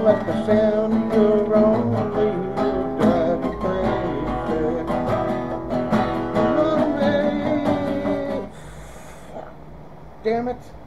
like the sound of your own wheel drive you crazy. Run away. Damn it.